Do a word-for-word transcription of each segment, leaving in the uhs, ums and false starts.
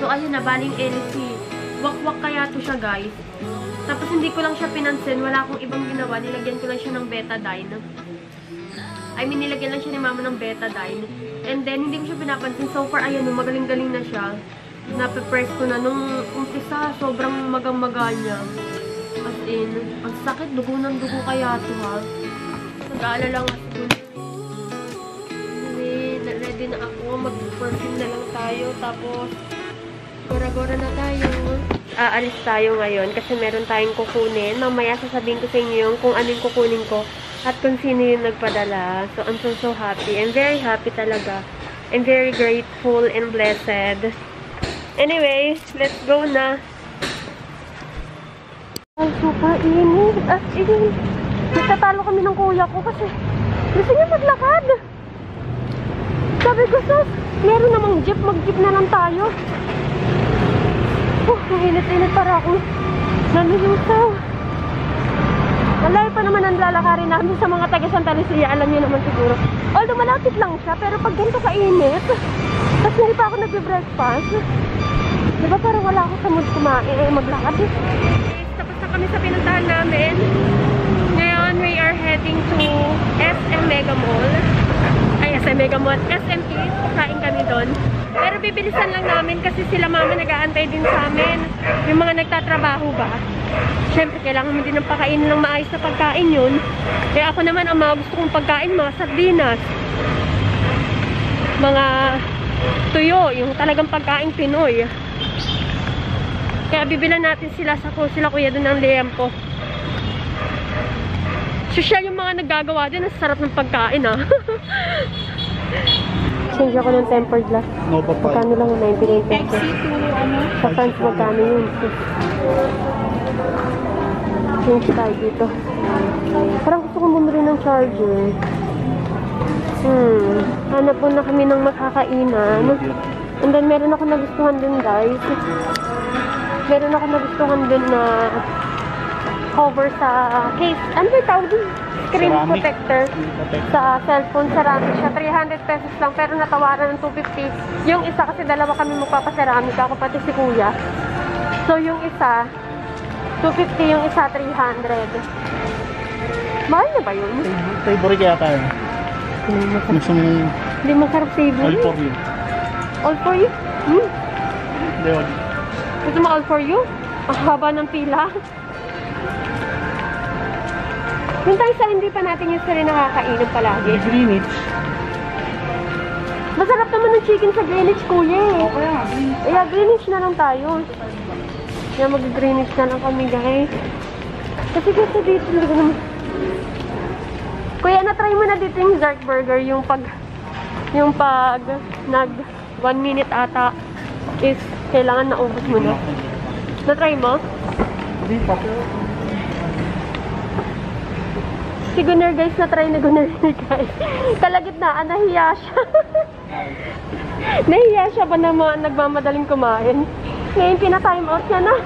So, ayun na, baling L C. Wak-wak kaya to siya, guys. Tapos, hindi ko lang siya pinansin. Wala akong ibang ginawa. Nilagyan ko lang siya ng betadine. I mean, nilagyan lang siya ni mama ng betadine. And then, hindi ko siya pinapansin. So far, ayun, magaling-galing na siya. Nape-press ko na. Nung umpisa, sobrang magang-maga niya. As in, ang sakit. Dugo ng dugo kaya to, ha. Nag-aalala nga ako. Ready na ako. Mag-perfume na lang tayo. Tapos, gora-gora na tayo. Aalis tayo ngayon kasi meron tayong kukunin. Mamaya sasabihin ko sa inyo yung kung anong kukunin ko at kung sino yung nagpadala. So, I'm so, so happy. I'm very happy talaga. I'm very grateful and blessed. Anyway, let's go na. Ay, super init. As in, nagtatalo kami ng kuya ko kasi gusto niya maglakad. Sabi ko, sus, meron namang jeep. Mag-jeep na lang tayo. Oh, ang init-init para ako. Nalusaw. Malayo pa naman ang lalakarin namin sa mga taga Santa Lucia. Alam niyo naman siguro. Although malapit lang siya, pero pag ganito kainit, tapos hindi pa ako nag-breakfast, diba parang wala ako sa mood kumain, eh, maglakad. Okay, tapos na kami sa pinuntahan namin. Ngayon, we are heading to S M Mega Mall. Ay, S M Mega Mall. S M K. Kain kami doon. Pero bibilisan lang namin kasi sila mama nag-aantay din sa amin. Yung mga nagtatrabaho ba? Siyempre, kailangan mo din ng pakainin ng maayos na pagkain yun. Kaya ako naman, ang mga gusto kong pagkain, mga sardinas. Mga tuyo, yung talagang pagkain Pinoy. Kaya bibilan natin sila sa sila kuya doon ng liempo. Social yung mga naggagawa din. Ang sarap ng pagkain, ah. Change ako ng tempered glass. No, pa pa. Magkano lang yung ninety-nine pesos. Sa France, magkano yun? Change tayo dito. Parang gusto kong bumili ng charger. Hmm. Hanap po na kami ng makakainan. And then, meron ako nagustuhan din, guys. Meron ako nagustuhan din na cover sa case. Ano ba tawag din? Screen Ceramic. protector sa cellphone. Ceramic siya. three hundred pesos lang. Pero natawaran ng two fifty. Yung isa kasi dalawa kami magpapaceramic. Ako pati si kuya. So yung isa, two fifty. Yung isa, three hundred. Mahal na ba yun? Favorite kaya tayo. Gusto mo Hindi masarap savory. all for you. All for you? Hmm. Hindi, wag. Gusto mo all for you? Ang haba ng pila. Yung tayo sa hindi pa natin yung sarili nakakainom palagi. Greenwich. Masarap naman ng chicken sa Greenwich, kuya eh. Okay nga, Greenwich. Kaya Greenwich na lang tayo. Kaya mag-Greenwich na lang kami, guys. Kasi gusto dito talaga naman. Kuya, na-try mo na dito yung Zark Burger, yung pag yung pag nag one minute ata is kailangan na ubos mo na. Na-try mo? Hindi pa. Si Gunner, guys, na-try na Gunner, guys. Kalagitnaan, nahiya siya. Nahiya siya ba naman nagmamadaling kumain? Ngayon, pina-time out niya na.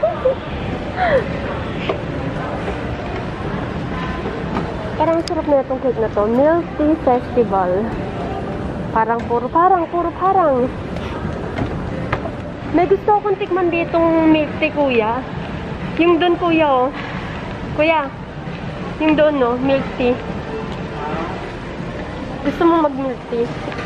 Parang sarap na itong cake na to. Milk Tea Festival. Parang puro parang, puro parang. May gusto akong tikman ditong milk tea, kuya. Yung doon, kuya, oh. Kuya, yung doon, no? Milk tea. Gusto mo mag-milk tea?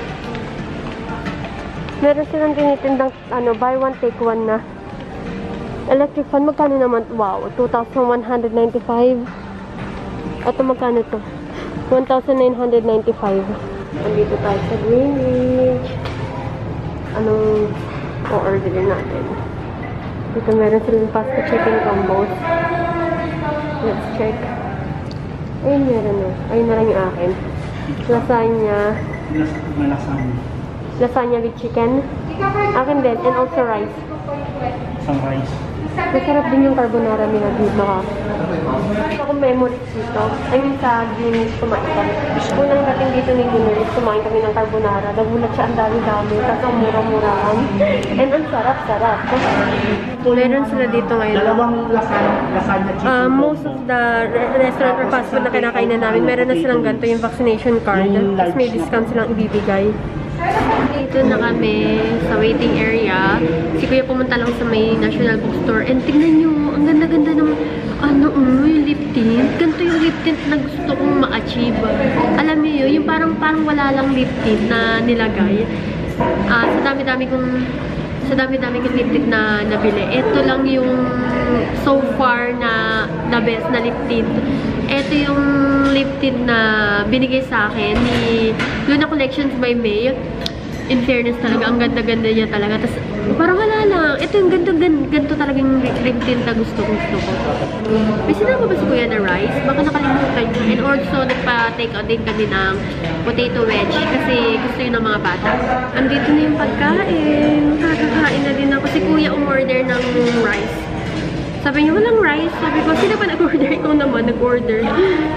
Meron silang tinitindang, ano, buy one, take one na. Electric fan, magkano naman? Wow, two thousand one hundred ninety-five. Ito, magkano to? one thousand nine hundred ninety-five. Andito tayo sa Greenwich. Anong o-orderin natin? Dito meron silang pasta chicken combos. Let's check. Ayun, meron na. Ayun na lang yung akin. Lasagna. Malasang. Lasagna with chicken. Akin din. And also rice. Isang rice. Masarap din yung carbonara nila dito, ha. Akong memories dito. I mean, sa Greenwich kumain kami. Unang dating dito ni Greenwich, kumain kami ng carbonara. Nagulat siya, ang dami-dami. Tapos ang mura-mura lang. And ang sarap-sarap. Meron sila dito ngayon. Dalawang lasagna, lasagna chicken. Uh, most of the re restaurant or fast food na kinakainan namin, meron na silang ganito yung vaccination card. Tapos may discount silang ibibigay. Dito na kami sa waiting area. Si Kuya pumunta lang sa may National Bookstore. And tingnan nyo, ang ganda-ganda ng ano, um, yung lip tint. Ganito yung lip tint na gusto kong ma-achieve. Alam niyo yun, yung parang, parang wala lang lip tint na nilagay. Uh, sa dami-dami kong sa dami-dami kong lip tint na nabili. Ito lang yung so far na the best na lip tint. Ito yung lip tint na binigay sa akin ni Luna Collections by May. In fairness talaga, ang ganda-ganda niya talaga. Tapos, parang wala lang. Ito yung ganto-ganto ganto talagang lip tint na gusto ko gusto ko. May sinama ba si Kuya na rice? Baka nakalimutan niya. And also, nagpa-take out din kami ng potato wedge kasi gusto yun ng mga bata. Andito na yung pagkain. Kakakain na din ako. Si Kuya umorder ng rice. Sabi niya, walang rice. Sabi ko, sino ba nag-order? Ikaw naman nag-order.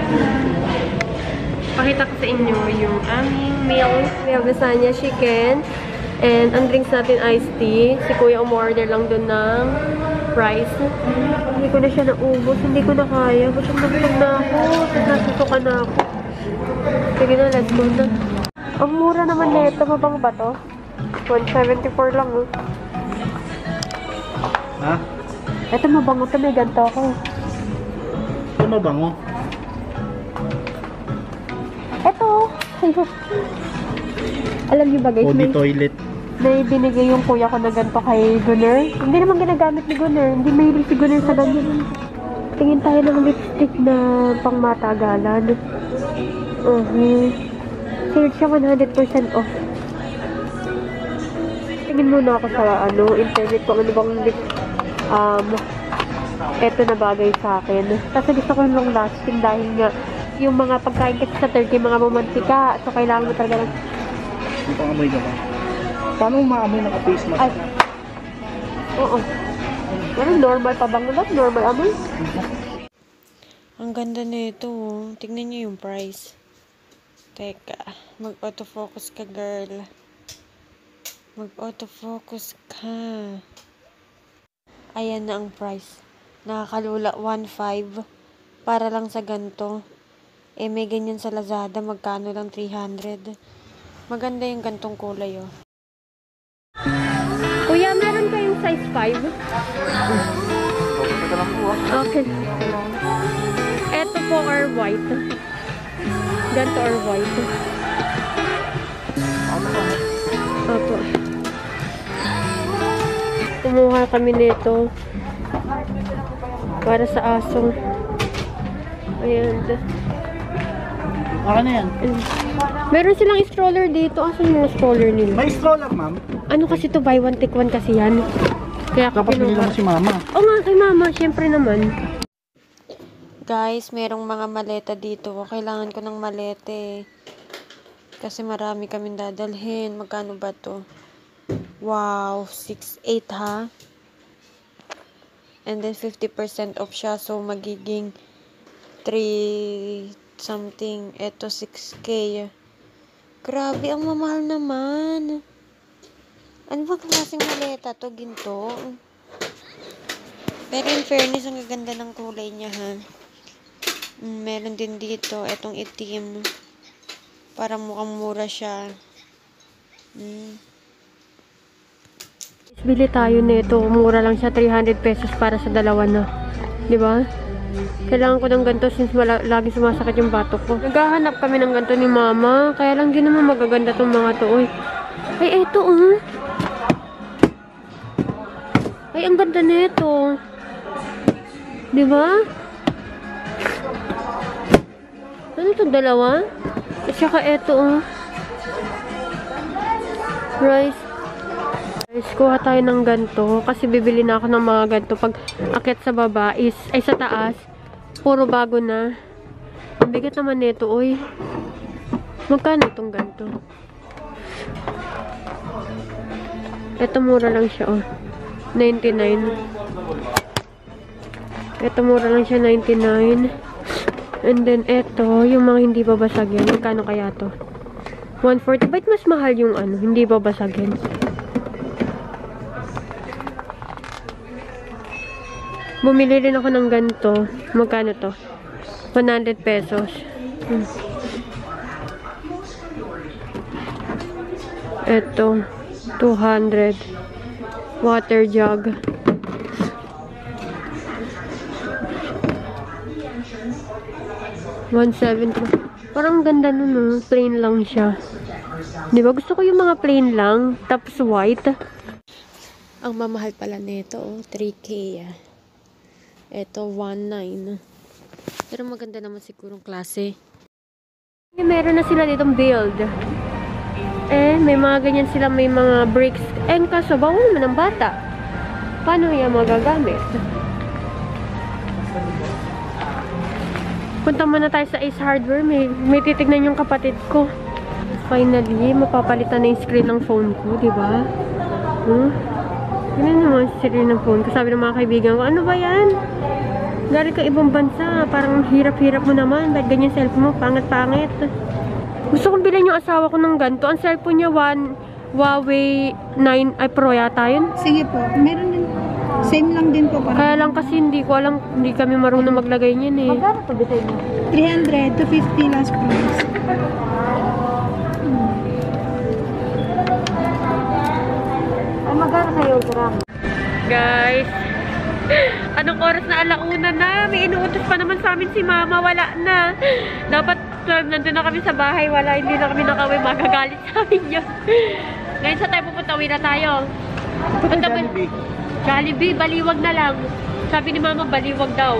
Pakita ko sa inyo yung aming meal. We have lasagna chicken. And ang drinks natin iced tea. Si Kuya umorder lang dun ng rice. Hindi ko na siya naubos. Hindi ko na kaya. Gusto magpag na ako. Nasusukan na ako. Sige na, let's go na. Ang mura naman na ito. Mabang ba to? one seventy-four lang oh. Ha? Ito mabango to. May ganito ako. Ito mabango? Ito. Alam niyo ba guys? O di may, toilet. may binigay yung kuya ko na ganito kay Gunner. Hindi naman ginagamit ni Gunner. Hindi may si Gunner sa ganyan. Tingin tayo ng lipstick na pang matagalan. Uh-huh. Sale siya one hundred percent off. Tingin muna ako sa ano, internet kung ano bang lip um, eto na bagay sa akin. Kasi gusto ko yung long lasting dahil nga yung mga pagkain kasi sa Turkey, mga mamantika. So, kailangan mo talaga ng... Yung pangamoy ka ba? Paano maamoy ng face mask? Ay. Oo. Pero normal pa bang ulit? Normal amoy? Ang ganda na ito. Oh. Tignan niyo yung price. Teka. Mag-autofocus ka, girl. Mag-autofocus ka. Ayan na ang price. Nakakalula. one five. Para lang sa ganito. Eh, may ganyan sa Lazada. Magkano lang? three hundred. Maganda yung gantong kulay, oh. Kuya, meron kayong size five? Okay. Ito po or white. Ganito or white. Opo. Kumuha kami nito. Para sa asong. Ayan. Akin na yan. Meron silang stroller dito. Asan yung stroller nila? May stroller, ma'am. Ano kasi to buy one take one kasi yan. Kaya ako Dapat binila mo si mama. Oo nga, kay mama. Siyempre naman. Guys, merong mga maleta dito. Kailangan ko ng malete. Kasi marami kaming dadalhin. Magkano ba to? Wow, six eight ha? And then fifty percent off siya. So, magiging three something. Ito, six K. Grabe, ang mamahal naman. Ano ba klaseng maleta to? Ginto? Pero in fairness, ang gaganda ng kulay niya, ha? Mm, meron din dito. Etong itim. Parang mukhang mura siya. Mm. Bili tayo nito. Mura lang siya. three hundred pesos para sa dalawa na. Di ba? Kailangan ko ng ganito since wala, lagi sumasakit yung batok ko. Naghahanap kami ng ganito ni mama. Kaya lang din naman magaganda tong mga to. Uy. Ay, eto oh. Ay, ang ganda nito. Di ba? Ano ito? Dalawa? At saka eto oh. Rice. Rice, kuha tayo ng ganito. Kasi bibili na ako ng mga ganito. Pag akit sa baba is, ay sa taas, puro bago na. Ang bigat naman nito, uy. Magkano itong ganito? Ito mura lang siya, oh. ninety-nine. Ito mura lang siya, ninety-nine. And then, ito, yung mga hindi babasag yan. Magkano kaya to? one forty. Ba't mas mahal yung ano, hindi babasag yan? Bumili rin ako ng ganito. Magkano to? one hundred pesos. Hmm. Ito, two hundred. Water jug. one seventy. Parang ganda nun, no? Plain lang siya. Di ba? Gusto ko yung mga plain lang. Tapos white. Ang mamahal pala nito, oh, three K. Ah. Ito, one nine. Pero maganda naman sigurong klase. Meron na sila ditong build. Eh, may mga ganyan sila, may mga bricks. Eh, kaso, bawal naman ng bata. Paano yan magagamit? Punta muna tayo sa Ace Hardware. May, may titignan yung kapatid ko. Finally, mapapalitan na yung screen ng phone ko, di ba? Hmm? Ganun naman yung screen ng phone ko. Sabi ng mga kaibigan ko, ano ba yan? Galing ka ibang bansa. Parang hirap-hirap mo naman. Ba't ganyan cellphone mo? Pangit-pangit. Gusto kong bilhin yung asawa ko ng ganito. Ang cellphone niya, one Huawei nine ay Pro yata yun. Sige po, meron din. Same lang din po. Kaya lang kasi hindi ko alam, hindi kami marunong maglagay niyan eh. Magkano po bitay mo? three hundred to fifty last price. Ay, magkano kayo gram? Guys, anong oras na? Alauna na. May inuutos pa naman sa amin si mama. Wala na. Dapat uh, nandun na kami sa bahay. Wala, hindi na kami nakawin. Magagalit sa amin yun. Ngayon sa tayo pupunta, uwi na tayo. Punta ba? Jollibee, baliwag na lang. Sabi ni mama, baliwag daw.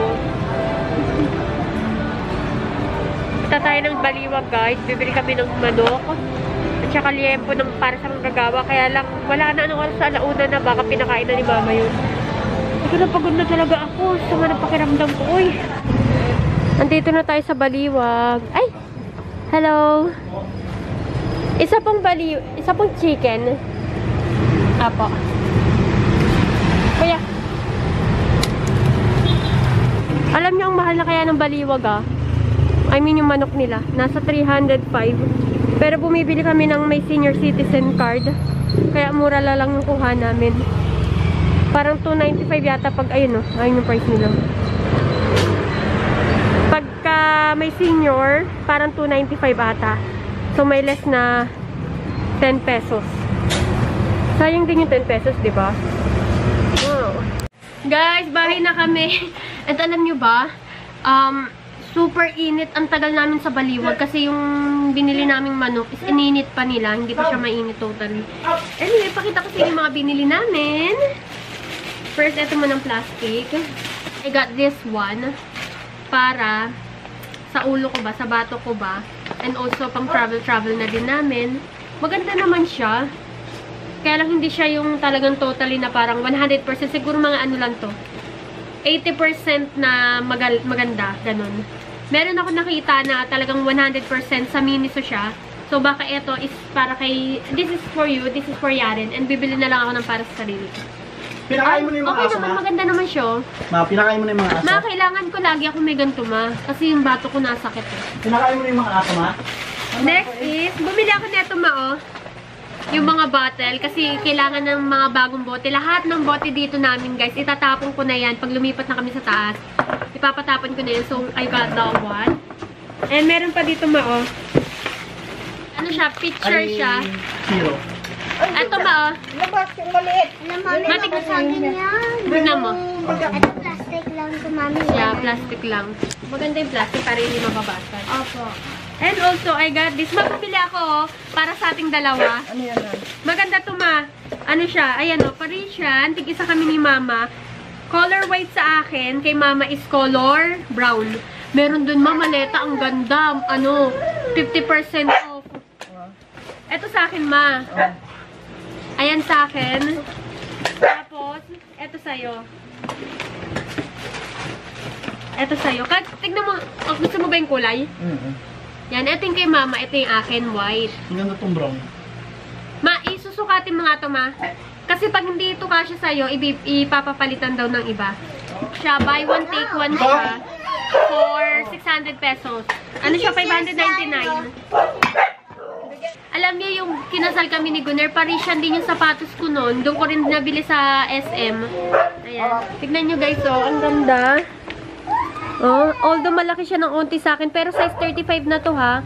Punta tayo ng baliwag, guys. Bibili kami ng manok. At saka liempo ng para sa manggagawa. Kaya lang, wala na anong oras sa alauna na. Baka pinakain na ni mama yun. Ito na, pagod na talaga ako. Sama na pakiramdam ko. Uy! Andito na tayo sa baliwag. Ay! Hello! Isa pong baliw... Isa pong chicken. Apo. Kuya. Alam niyo ang mahal na kaya ng baliwag ah. I mean yung manok nila. Nasa three hundred five. Pero bumibili kami ng may senior citizen card. Kaya mura la lang yung kuha namin. Parang two ninety-five yata pag ayun oh. Ayun yung price nila. Pagka may senior, parang two ninety-five ata. So may less na ten pesos. Sayang din yung ten pesos, di ba? Wow. Guys, bahay na kami. At alam nyo ba, um, super init. Ang tagal namin sa baliwag kasi yung binili naming manok is ininit pa nila. Hindi pa siya mainit totally. Anyway, pakita ko sa inyo yung mga binili namin. First, ito mo ng plastic. I got this one para sa ulo ko ba, sa bato ko ba. And also, pang travel-travel na din namin. Maganda naman siya. Kaya lang hindi siya yung talagang totally na parang one hundred percent. Siguro mga ano lang to. eighty percent na magal maganda. Ganun. Meron ako nakita na talagang one hundred percent sa Miniso siya. So, baka ito is para kay... This is for you. This is for Yaren. And bibili na lang ako ng para sa sarili ko. Pinakain mo na yung mga okay aso, naman, ma? maganda naman siya. Ma, pinakain mo na yung mga aso? Ma, kailangan ko lagi ako may ganito, ma. Kasi yung bato ko nasakit eh. Pinakain mo na yung mga aso, ma? Next is, bumili ako neto, ma, oh. Yung mga bottle. Kasi kailangan ng mga bagong bote. Lahat ng bote dito namin, guys, itatapon ko na yan. Pag lumipat na kami sa taas, ipapatapon ko na yan. So, I got that one. And meron pa dito, ma, oh. Ano siya? Picture Ay, siya. Zero. Ito, ma, oh. Labas yung maliit. Matik na sa akin yan. Tignan mo. Ito plastic lang to mami. Yeah, plastic lang. Maganda yung plastic para hindi mababasag. Opo. And also, I got this. Magpapili ako, oh, para sa ating dalawa. Ano yan? Nan? Maganda to, ma. Ano siya? Ayan, oh, Parisian. Tig-isa kami ni mama. Color white sa akin. Kay mama is color brown. Meron dun, ma, maleta. Ang ganda. Ano, fifty percent off. Ito sa akin, ma. Ayan sa akin. Tapos, ito sa'yo. Ito sa'yo. Kag, tignan mo, oh, gusto mo ba yung kulay? Mm-hmm. Yan, ito yung kay mama. Ito yung akin, white. Ang ganda itong brown. Ma, isusukatin mo nga ito, ma. Kasi pag hindi ito kasya sa'yo, ipapapalitan daw ng iba. Siya, buy one, take one siya. For six hundred pesos. Ano siya, five ninety-nine. Alam niyo yung kinasal kami ni Gunner, Parisian din yung sapatos ko noon. Doon ko rin nabili sa S M. Ayan. Tignan nyo guys, oh. Ang ganda. Oh, although malaki siya ng onti sa akin, pero size thirty-five na to ha.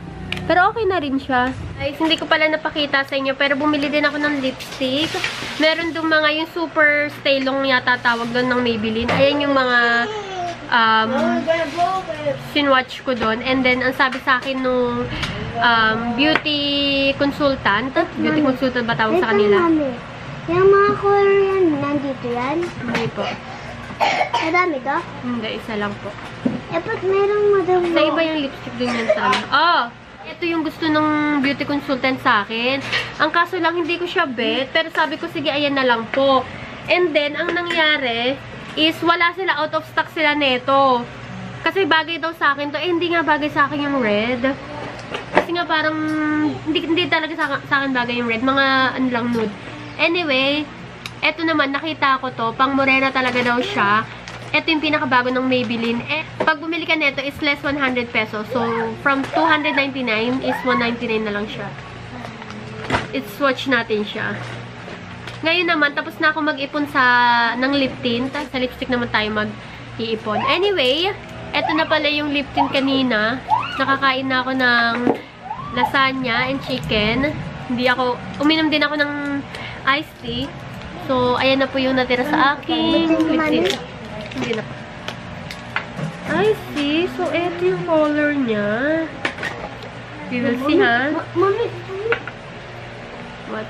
Pero okay na rin siya. Guys, hindi ko pala napakita sa inyo, pero bumili din ako ng lipstick. Meron doon mga yung super stay long yata tawag doon ng Maybelline. Ayan yung mga um, sinwatch ko doon. And then, ang sabi sa akin nung um, beauty consultant, beauty consultant ba tawag sa kanila? Mami, yung mga color yan, nandito yan? Hindi po. Madami to? Hindi, isa lang po. Eh, ba't merong madami? Sa iba yung lipstick din yan sa amin. Oh! Ito yung gusto ng beauty consultant sa akin. Ang kaso lang, hindi ko siya bet. Pero sabi ko, sige, ayan na lang po. And then, ang nangyari is wala sila, out of stock sila neto. Kasi bagay daw sa akin to. Eh, hindi nga bagay sa akin yung red. Kasi nga parang, hindi, hindi talaga sa, sa akin bagay yung red. Mga, ano lang, nude. Anyway, eto naman, nakita ko to. Pang morena talaga daw siya. Ito yung pinakabago ng Maybelline. Eh, pag bumili ka nito is less one hundred pesos. So, from two hundred ninety-nine is one ninety-nine na lang siya. I-swatch natin siya. Ngayon naman, tapos na ako mag-ipon sa, ng lip tint. Sa lipstick naman tayo mag-iipon. Anyway, eto na pala yung lip tint kanina. Nakakain na ako ng lasagna and chicken. Hindi ako, uminom din ako ng iced tea. So, ayan na po yung natira sa aking lip tint. Hindi na pa. I see. So, eto yung color niya. We will see, ha? Mami, What?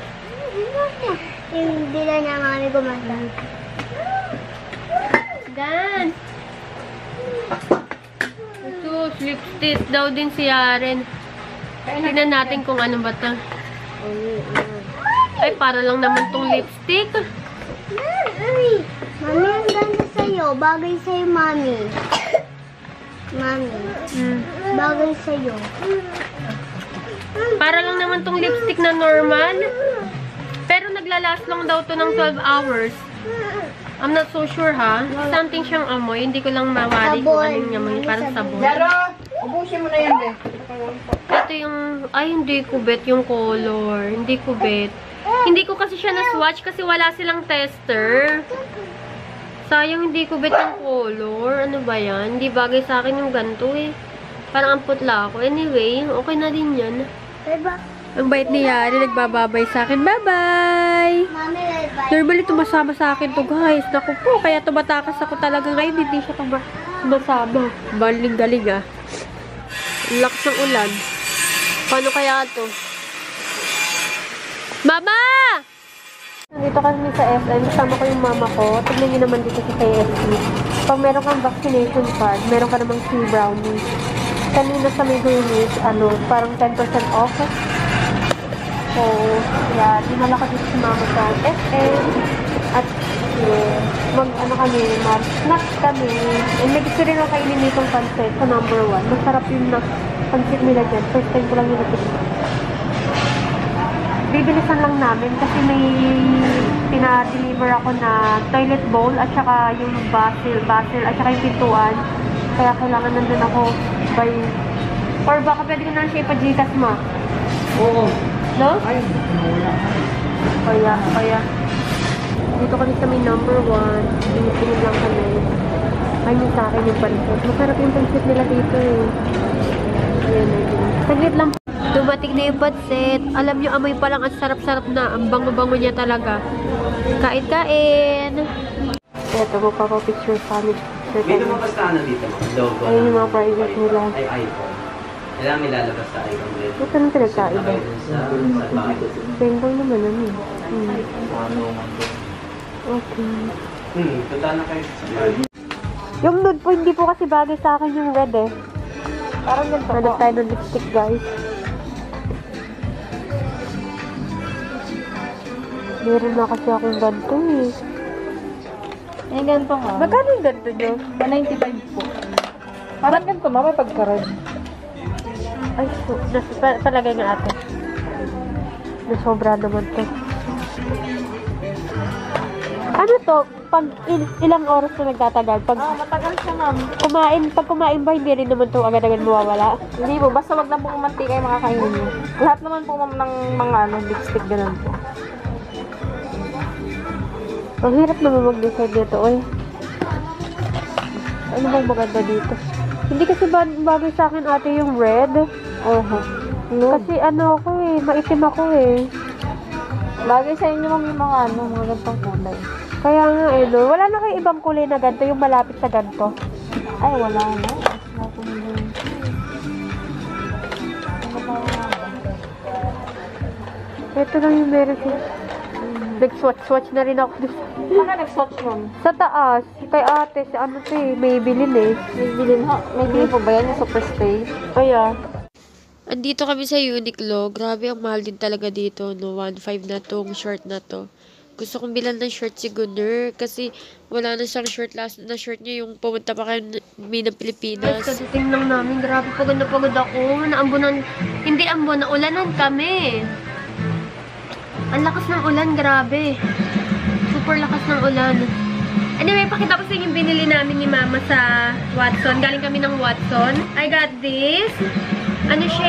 hindi na niya mami gumanda. Dan! Ito, lipstick daw din si Yaren. Tignan natin kung ano ba ito. Ay, para lang naman tong lipstick. Mami, mami, ang ganda sa'yo. Bagay sa'yo, mami. Mami, Hmm. bagay sa'yo. Para lang naman tong lipstick na normal. Pero naglalast lang daw to ng twelve hours. I'm not so sure, ha? Something siyang amoy. Hindi ko lang mawari kung ano yung amoy. Parang sabon. Laro, ubusin mo na yan, be. Ito yung... Ay, hindi ko bet yung color. Hindi ko bet. Hindi ko kasi siya na-swatch kasi wala silang tester. Sayang hindi ko bet yung color. Ano ba yan? Hindi bagay sa akin yung ganito eh. Parang ang putla ako. Anyway, okay na din yan. Diba? Ang bait ni Yari, nagbababay sa akin. Bye-bye! Mami, bye. Normally, tumasama sa akin to guys. Naku po, kaya tumatakas ako talaga ngayon. Hindi siya tuma tumasama. Baling-galing ah. Ang lakas ng ulan. Paano kaya to? Mama! Nandito kami sa S M. Kasama ko yung mama ko. Tignan niyo naman dito sa K F C. Pag meron kang vaccination card, meron ka namang free brownies. Kanina sa may Greenwich, ano, parang ten percent off. So, yeah, dinala ko dito si mama sa S M. At, yeah, mag, ano kami, mag-snacks kami. And may gusto rin ako kainin nitong pancit sa number one. Masarap yung na pancit nila dyan. First time ko lang yung natikita. Bibilisan lang namin kasi may pina-deliver ako na toilet bowl at saka yung basil, basil at saka yung pintuan. Kaya kailangan nandun ako by... Or baka pwede ko na siya ipa-Gcash mo? Oo. No? Ay, wala. Kaya, kaya. Dito kami sa may number one. Pinipinid lang kami. Ay, yung sa akin yung pancit. Masarap yung pancit nila dito eh. Ayan, ayan. Saglit lang. Dumating na yung pancit. Alam nyo, amoy pa lang ang sarap-sarap na. Ang bango-bango niya talaga. Kain-kain! Ito, magpapapicture sa amin. May lumabas na ano dito, mga logo. Ayun yung mga prizes nila. Ay, iPhone. Kailangan may lalabas sa iPhone ulit. Ito nang pinagkaiba. Sa, sa bahay. Same lang naman ano eh. Hmm. Okay. Hmm, punta na kayo sa bahay. Yung nude po, hindi po kasi bagay sa akin yung red eh. Parang ganito po. Hanap tayo ng lipstick, guys. Meron na kasi akong ganito eh. Eh, ganito nga. Magkano yung ganito nyo? one ninety-five po. Parang ganito, mama, pagkaroon. Ay, so, nas, pa, palagay nga ate. Nasobra naman to. Ano to? Pag il, ilang oras na nagtatagal? Pag Ah, matagal siya, ma'am. kumain, pag kumain ba, hindi rin naman to agad-agad mawawala? Hindi po, basta wag lang po kumantika yung mga kainin niyo. Lahat naman po, ma'am, ng mga ano, lipstick, ganun po. Ang hirap naman mag-decide dito, oy. Ano bang maganda dito? Hindi kasi ba bagay sa akin ate yung red. Oho. No. Kasi ano ako eh, maitim ako eh. Bagay sa inyo ma'am yung mga ano, mga gantong kulay. Kaya nga eh, no? Wala na kayo ibang kulay na ganito, yung malapit sa ganito. Ay, wala na. Wala ko na yun. Ano ba nga ba? Ito lang yung meron siya. Nag-swatch-swatch na rin ako dito. Saan ka nag-swatch ma'am? Sa taas, kay ate, si ano to eh, may bilin eh. May bilin ha? May bilin po ba yan yung super stay? Kaya, Andito kami sa Uniqlo. Grabe, ang mahal din talaga dito, no? one point five na tong short na to. Gusto kong bilan ng short si Gunner kasi wala na siyang short. Last na short niya yung pumunta pa kayo ng Pilipinas. kadating lang namin, grabe pagod na pagod ako. Naambunan, hindi ambon, naulanan kami. Ang lakas ng ulan, grabe. Super lakas ng ulan. Anyway, pakita ko sa inyo yung binili namin ni Mama sa Watson. Galing kami ng Watson. I got this. Ano siya?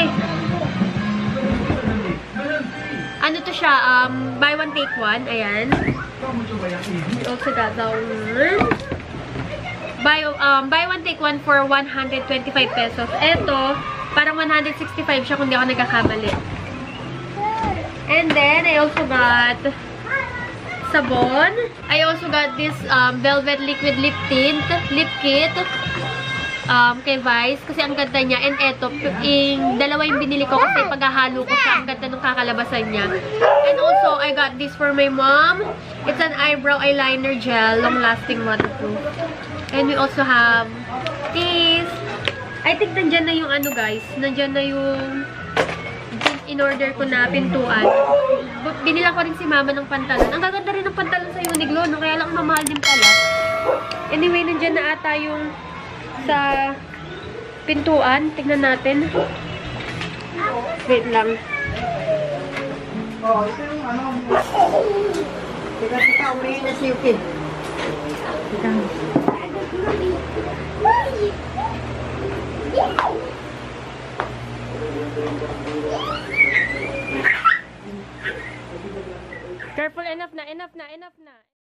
Ano to siya? Um, buy one, take one. Ayan. We also got that one. Buy, um, buy one, take one for one hundred twenty-five pesos. Ito, parang one hundred sixty-five siya kung di ako nagkakamali. And then, I also got sabon. I also got this um, Velvet Liquid Lip Tint, Lip Kit. Um, kay Vice, kasi ang ganda niya. And eto, yung dalawa yung binili ko kasi paghahalo ko siya, ang ganda ng kakalabasan niya. And also, I got this for my mom. It's an eyebrow eyeliner gel, long-lasting, waterproof. And we also have this. I think nandyan na yung ano guys, nandyan na yung in-order ko na pintuan. Binila ko rin si Mama ng pantalon. Ang gaganda rin ng pantalon sa Uniqlo, no? Kaya lang mamahal din pala. Anyway, nandyan na ata yung sa pintuan. Tignan natin. Wait lang. Oh, ito yung ano. Teka, teka, umihin na si Yuki. Teka. Careful, enough na, enough na, enough na.